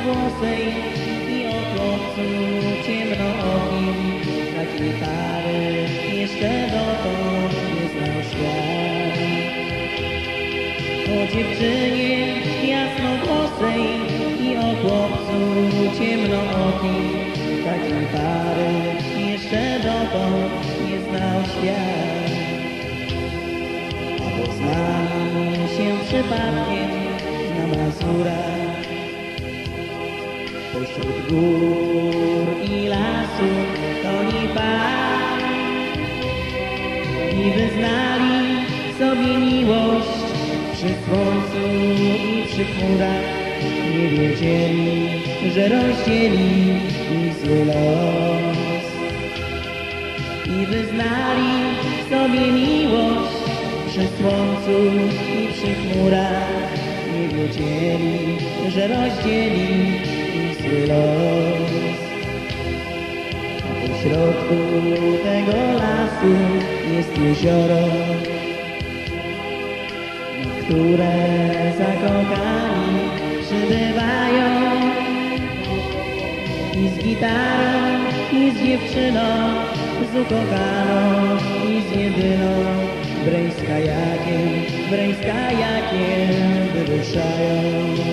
jasnowłosej i o chłopcu ciemnookim. Takiej pary jeszcze dotąd nie znał świat. O dziewczynie jasnowłosej i o chłopcu ciemnookim. Takiej pary jeszcze dotąd nie znał świat. A poznali się przypadkiem na Mazurach, pośród gór i lasów koni par, i wyznali sobie miłość przy słońcu i przy chmurach. Nie wiedzieli, że rozdzieli ich zły los. I wyznali sobie miłość przy słońcu i przy chmurach. Nie wiedzieli, że rozdzieli ich zły los. A po środku tego lasu jest jezioro, na które zakochani przybywają. I z gitarą, i z dziewczyną, z ukochaną, i z jedyną. Breń z kajakiem wyruszają.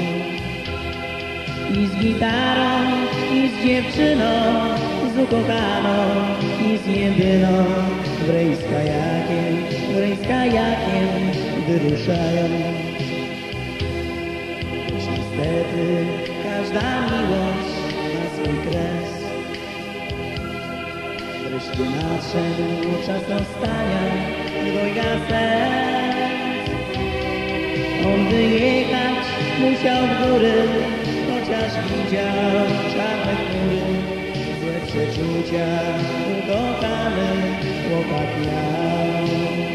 I z gitarą, i z dziewczyną, z ukochaną, i z jedyną. Breń z kajakiem wyruszają. Niestety każda miłość ma swój kres. Wreszcie nadszedł czas rozstania dwojga serc. On wyjechać musiał w góry, chociaż widział czarne chmury. Złe przeczucia ukochany chłopak miał.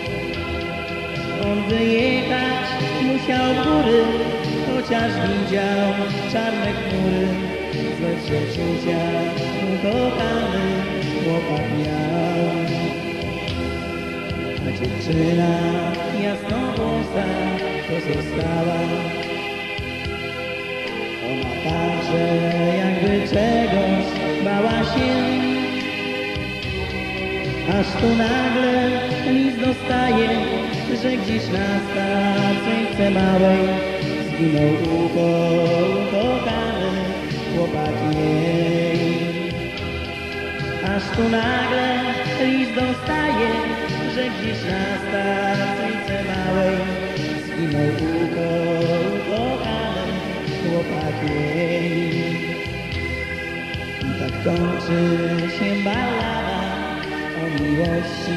On wyjechać musiał w góry, chociaż widział czarne chmury. Złe przeczucia ukochany chłopak miał. A dziewczyna jasnowłosa pozostała. Ona także jakby czegoś bała się. Aż tu nagle list dostaje, że gdzieś na stacyjce małej zginął ukochany chłopak jej. Aż tu nagle list dostaje, że gdzieś na stacyjce małej zginął ukochany chłopak jej. I tak kończy się ballada o miłości.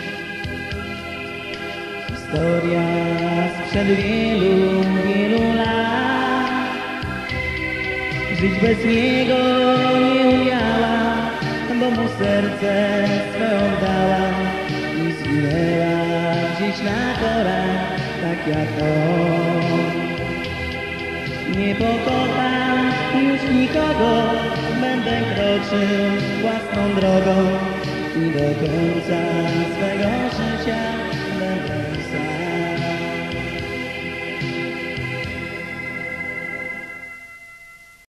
Historia sprzed wielu, wielu lat. Żyć bez niego nie umiała, bo mu serce swe oddała. I zginęła gdzieś na torach, tak jak on. Nie pokocham już nikogo, będę kroczył własną drogą i do końca swego życia